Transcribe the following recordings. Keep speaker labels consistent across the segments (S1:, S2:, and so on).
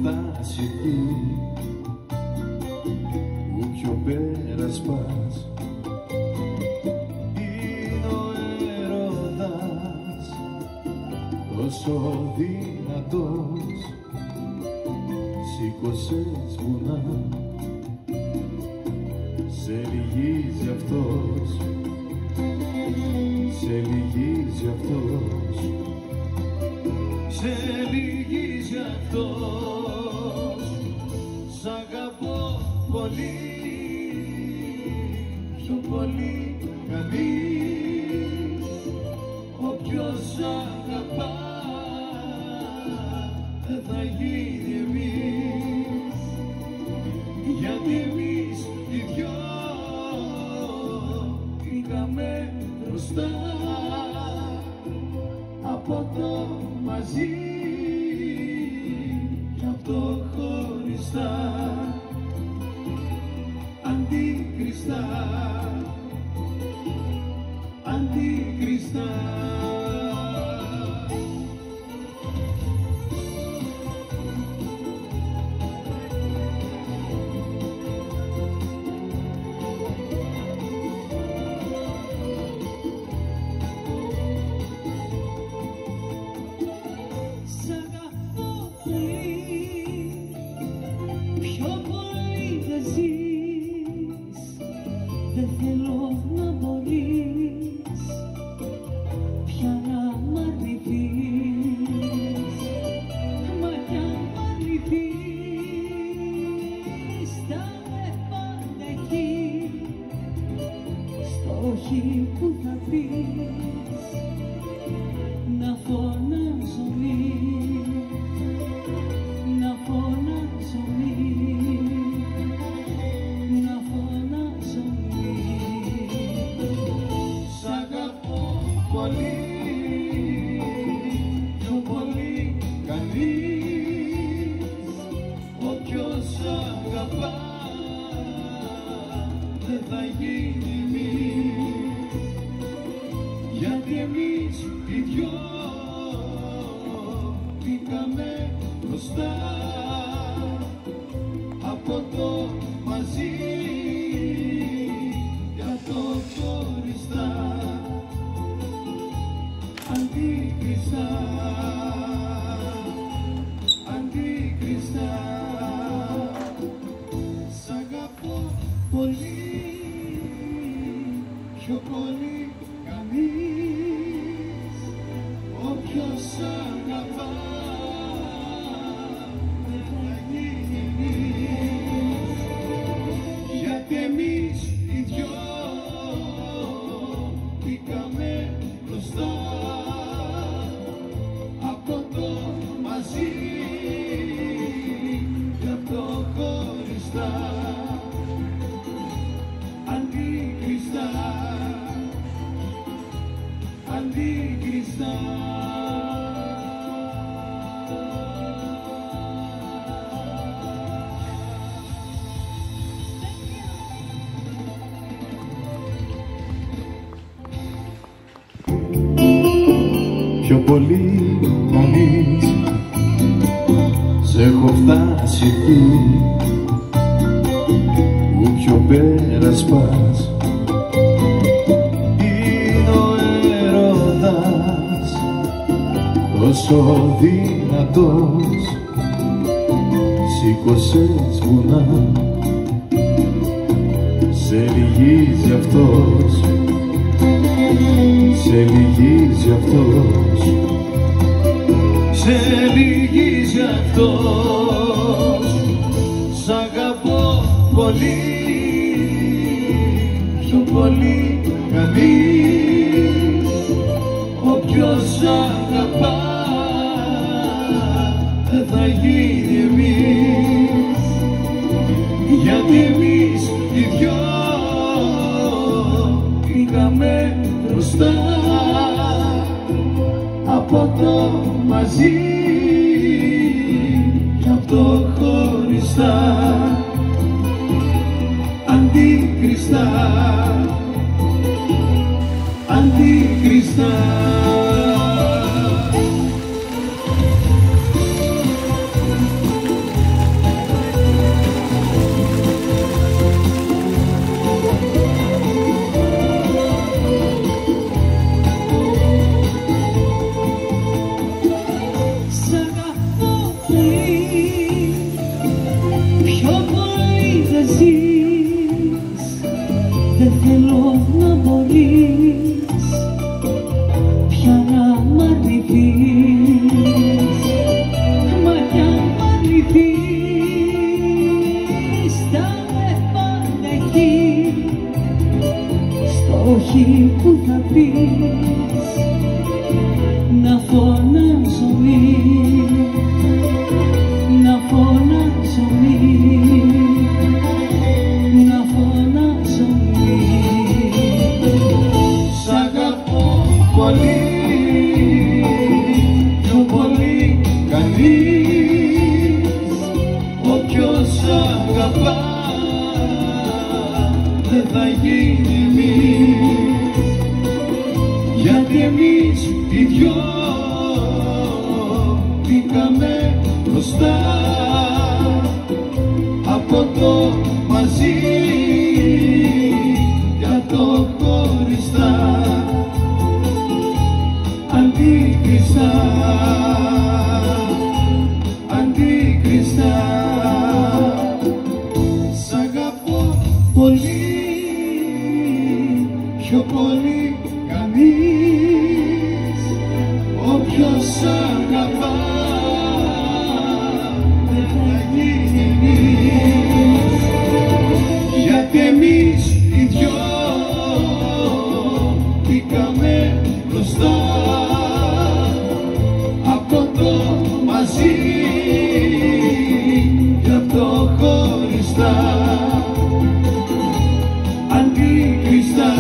S1: φτάσει εκεί που πιο πέρα σπάς. Είναι ο έρωτας τόσο δυνατός, σήκωσες βουνά, σε λυγίζει αυτός, σε λυγίζει αυτός, σε λυγίζει αυτός. Σ' αγαπώ πολύ, πιο πολύ κανείς. Όποιος αγαπά δεν θα γίνει εμείς, γιατί εμείς οι δυο πήγαμε μπροστά από το μαζί και από το χωριστά. Αντίκριστα, αντίκριστα.
S2: Δεν θέλω να μπορείς πια να μ' αρνηθείς, μα κι αν μ' αρνηθείς θα με πάντα εκεί, στο όχι που θα πεις, να φωνάζω μη, να φωνάζω μη.
S1: Πιο πολύ κανείς. Όποιος αγαπά δεν θα γίνει εμείς, γιατί εμείς οι δυο πήγαμε μπροστά από το μαζί και από το χωριστά. Αντίκριστα, αντίκριστα. Σ' αγαπώ πολύ, πιο πολύ κανείς. Όποιος αγαπά δεν θα γίνει εμείς, γιατί εμείς οι δυο πήγαμε μπροστά από το μαζί και από το χωριστά. Αντίκριστα, αντίκριστα. Πιο πολύ νωρίς σε έχω φτάσει εκεί που πιο πέρα σπάς. Είναι ο έρωτας τόσο δυνατός, σήκωσες βουνά, σε λυγίζει αυτός, σε λυγίζει αυτός, σε λυγίζει αυτός. Σ' αγαπώ πολύ, πιο πολύ κανείς. Όποιος αγαπά δεν θα γίνει εμείς, γιατί εμείς οι δυο πήγαμε μπροστά από το μαζί και από το χωριστά. Αντίκριστα, αντίκριστα. αντίκριστα. Σ' αγαπώ πολύ, πιο πολύ κανείς. Όποιος σ' αγαπά δεν θα γίνει, γιατί εμείς οι δυο μπήκαμε μπροστά από το μαζί, γι' αυτό χωριστά. Αντίκριστα,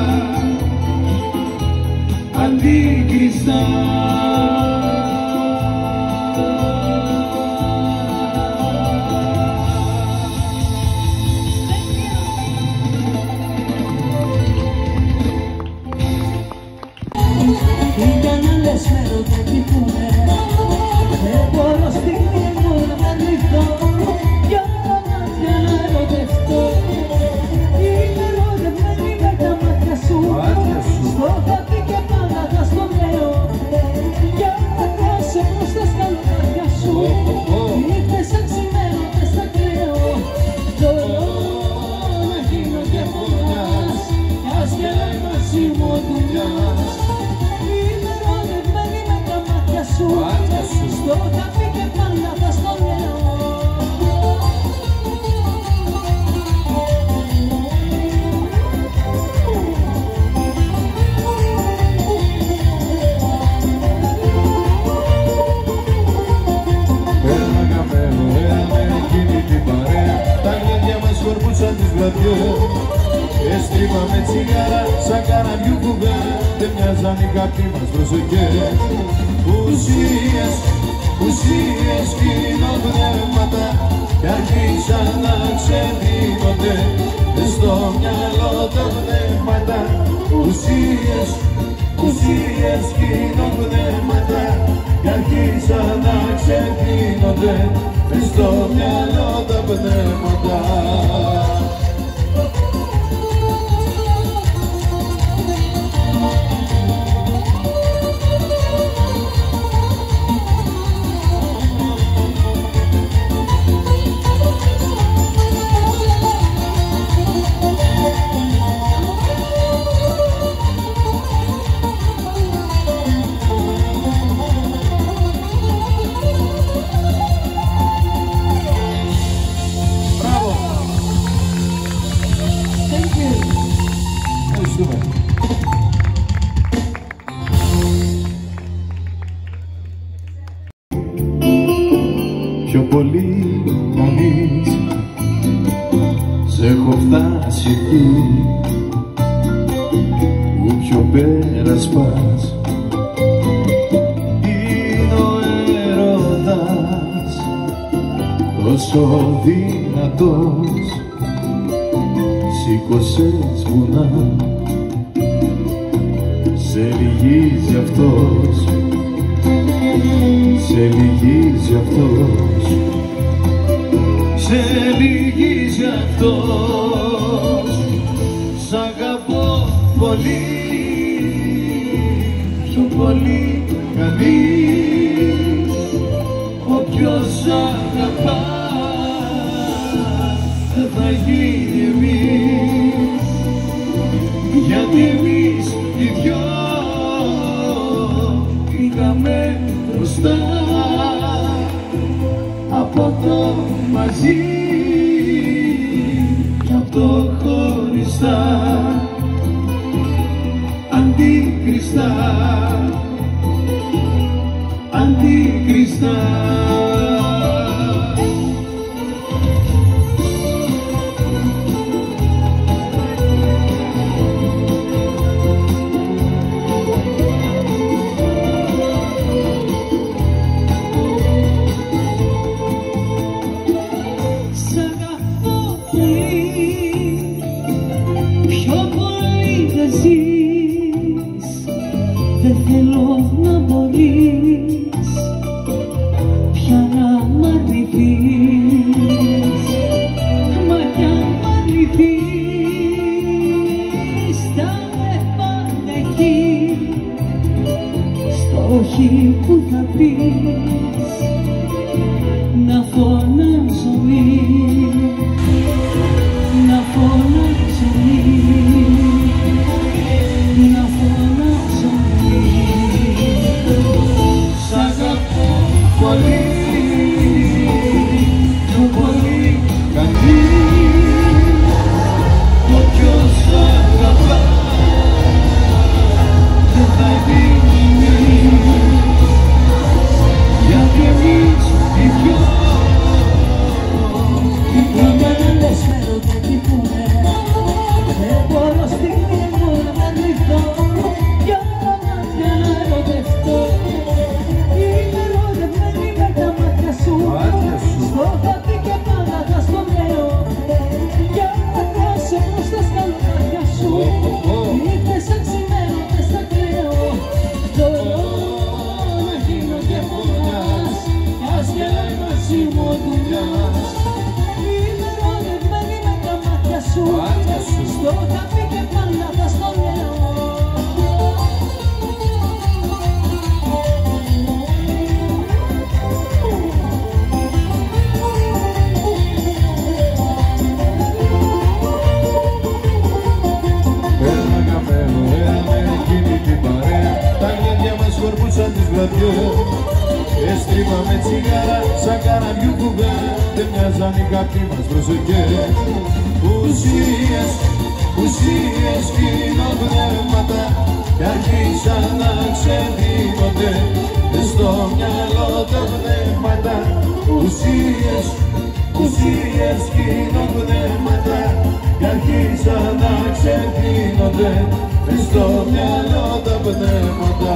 S1: αντίκριστα.
S2: Ήταν άλλες με ρωτητικούνε, δεν μπορώ στιγμή μου να αρνηθώ, για τα μάτια να ερωτευτώ. Είμαι ερωτευμένη με τα μάτια σου, στο χαρτί και πάντα θα στο λέω, για τα πρόσωπο στα σκαλοπάτια σου, ήρθες σαν ξημέρωτες στα κλαίω. Θέλω να γίνω και φωνάς, κι ας και να μαζί μου ο δουλειάς. Στο χαρτί και πάντα θα στο λέω.
S3: Ένα καμένο, ένα εκείνη την παρέα, τα γλέντια μας σκορπούσαν τις βραδιές. Έστριβαμε τσιγάρα σαν καραβιού κουβέρα, δεν μοιάζαν οι κάποιοι μας προσοχές. Ουσίες, ουσίες κοινοπνεύματα κι άρχισαν να ξεδίνονται μες στο μυαλό τα πνεύματα. Ουσίες, ουσίες κοινοπνεύματα κι άρχισαν να ξεδίνονται μες στο μυαλό τα πνεύματα.
S1: Πιο πολύ κανείς σ' έχω φτάσει εκεί που πιο πέρα σπάς. Είναι ο έρωτας τόσο δυνατός, σήκωσες βουνά, σε λυγίζει αυτός, σε λυγίζει αυτός, σε λυγίζει αυτός. Σ' αγαπώ πολύ, πιο πολύ κανείς. Όποιος σ' αγαπά δεν θα γίνει εμείς, γιατί εμείς οι δυο πήγαμε μπροστά από το μαζί, κι απ' το χωριστά. Αντίκριστα, αντίκριστα.
S2: Δεν θέλω να μπορείς πια φωνάζω μη, να φωνάζω μη, να φωνάζω μη.
S1: Σ' αγαπώ πολύ, πιο πολύ κανείς. Όποιος σ' αγαπά δεν θα δίνει, γιατί εμείς οι δυο
S2: Οι κανένες με ερωτευτικούνε, δεν μπορώ στιγμή μου να αρνηθώ, για τα μάτια να ερωτευτώ. Είμαι ερωτευμένη με τα μάτια σου, στο χαρτί και πάντα θα στο λέω, για τα πρόσωπο στα σκαλοπάτια σου, ήρθες αξιμένωτες στα κλαίω. Μπορώ να γίνω και φωνάς, κι ας γελάει μαζί μου ο δουλειάς. Είμαι ερωτευμένη με τα μάτια σου, στο χαρτί και πάντα θα στο λέω.
S3: Ένα καπέλο, ένα εκείνη την παρέα, τα γλέντια μας σκορπούσαν τις βραδιές. Έστριβαμε τσιγάρα, σαν καραβιού κουβέρα, δεν μοιάζαν οι κάποιοι μας προσοχές. Ουσίες κοινοπνεύματα, κι άρχισαν να ξεδίνονται μες στο μυαλό τα πνεύματα. Ουσίες κοινοπνεύματα, κι άρχισαν να ξεδίνονται μες στο μυαλό τα πνεύματα.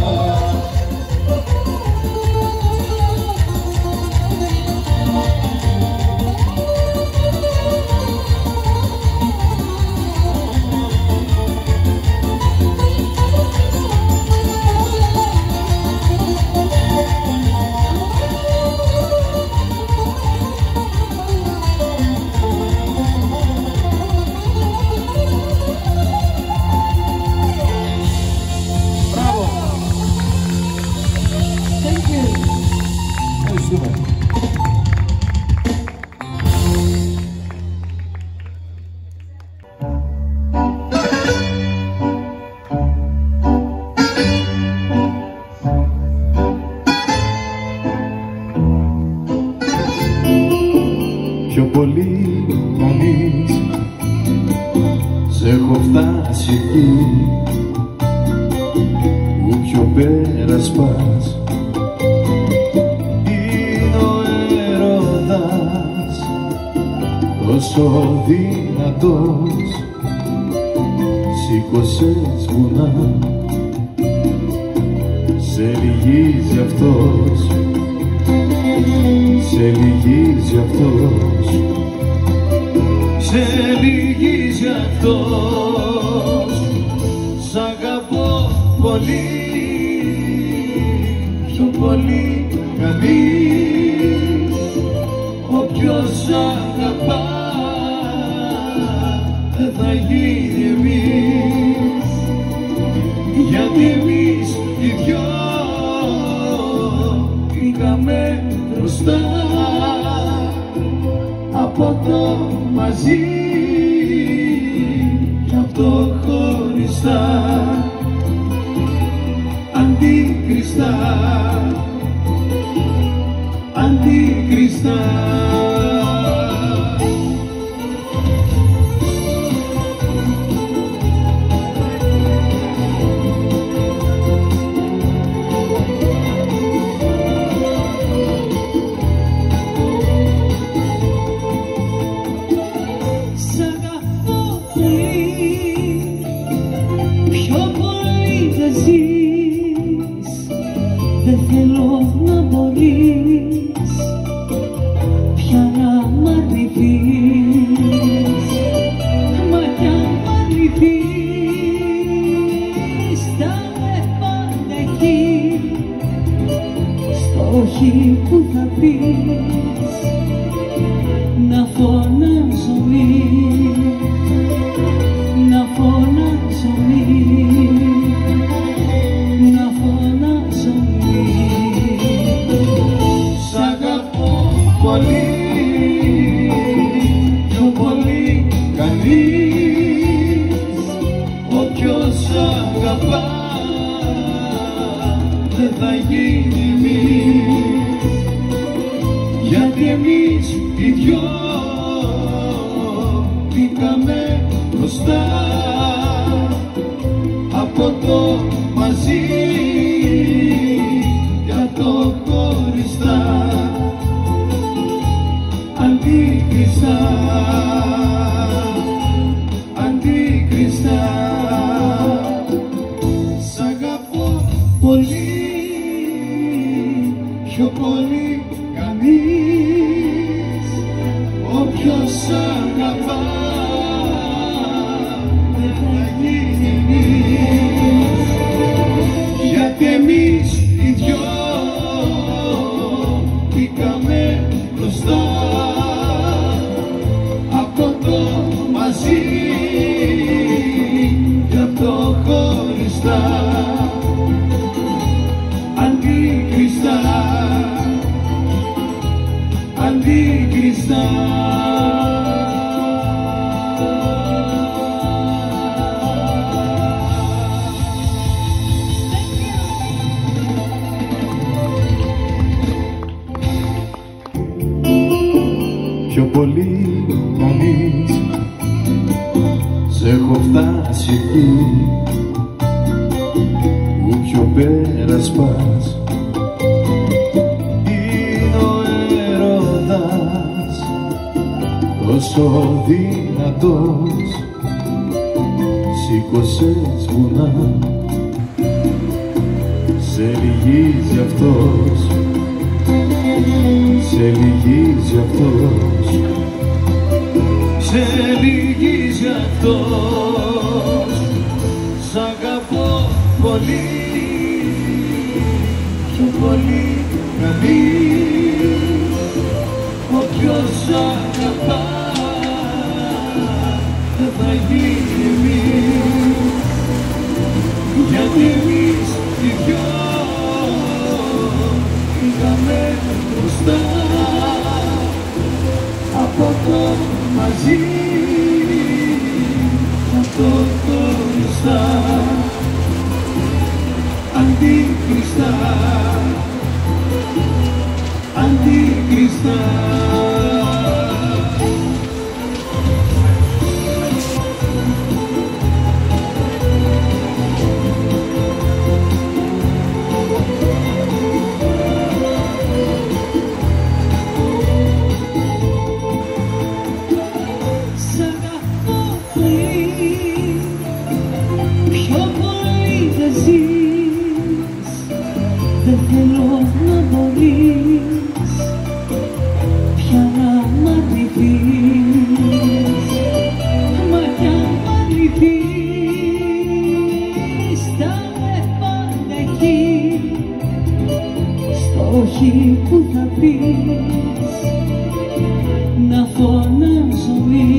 S1: πιο πολύ κανείς. Σ' έχω φτάσει εκεί που πιο πέρα σπάς. Είναι ο έρωτας τόσο δυνατός, σήκωσες βουνά, σε λυγίζει αυτός, σε λυγίζει αυτός, σε λυγίζει αυτός. Σ' αγαπώ πολύ, πιο πολύ κανείς. Όποιος σ' αγαπά δεν θα γίνει εμείς, γιατί εμείς οι δυο πήγαμε μπροστά από το μαζί και από το χωριστά, αντίκριστα, αντίκριστα.
S2: Δεν θέλω να μπορείς πια να μ' αρνηθείς, μα κι αν μ' αρνηθείς θα με πάντα εκεί, στο όχι που θα πεις. Να φωνάζω μη, να φωνάζω μη, να φωνάζω μη.
S1: Σ' αγαπώ πολύ, πιο πολύ κανείς. Όποιος αγαπά δεν θα γίνει εμείς, γιατί εμείς οι δυο μπήκαμε μπροστά από το μαζί για το χωριστά. Αντίκριστα, αντίκριστα, σ' αγαπώ πολύ, πιο πολύ κανείς. Όποιος αγαπά δεν θα γίνει εμείς, γιατί εμείς οι δυο μπήκαμε μπροστά από το μαζί για το χωριστά. Αντίκριστα, αντίκριστα.
S3: Πιο πολύ κανείς σ' έχω φτάσει εκεί που πιο πέρα σπάς. Είναι ο έρωτας τόσο δυνατός, σήκωσες βουνά, σε λυγίζει αυτός, σε λυγίζει αυτός,
S1: Σε λυγίζει αυτός. Σ' αγαπώ πολύ, πιο πολύ κανείς. Όποιος αγαπά δεν θα γίνει εμείς, γιατί εμείς οι δυο πήγαμε μπροστά από το μαζί για το χωριστά. Αντίκριστα, αντίκριστα.
S2: Δεν θέλω να μπορείς πια να μ' αρνηθείς, μα κι αν μ' αρνηθείς θα με πάντα εκεί, στο όχι που θα πεις, να φωνάζω μη.